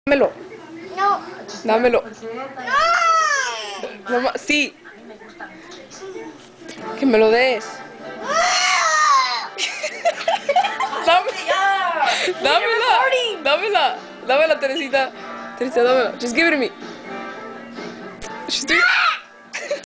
Dámelo. No. Dámelo. No. Mamá, sí. Que me lo des. Dámela. Dámela. Dámela, Teresita. Teresita, dámela. Just give it to me. She's doing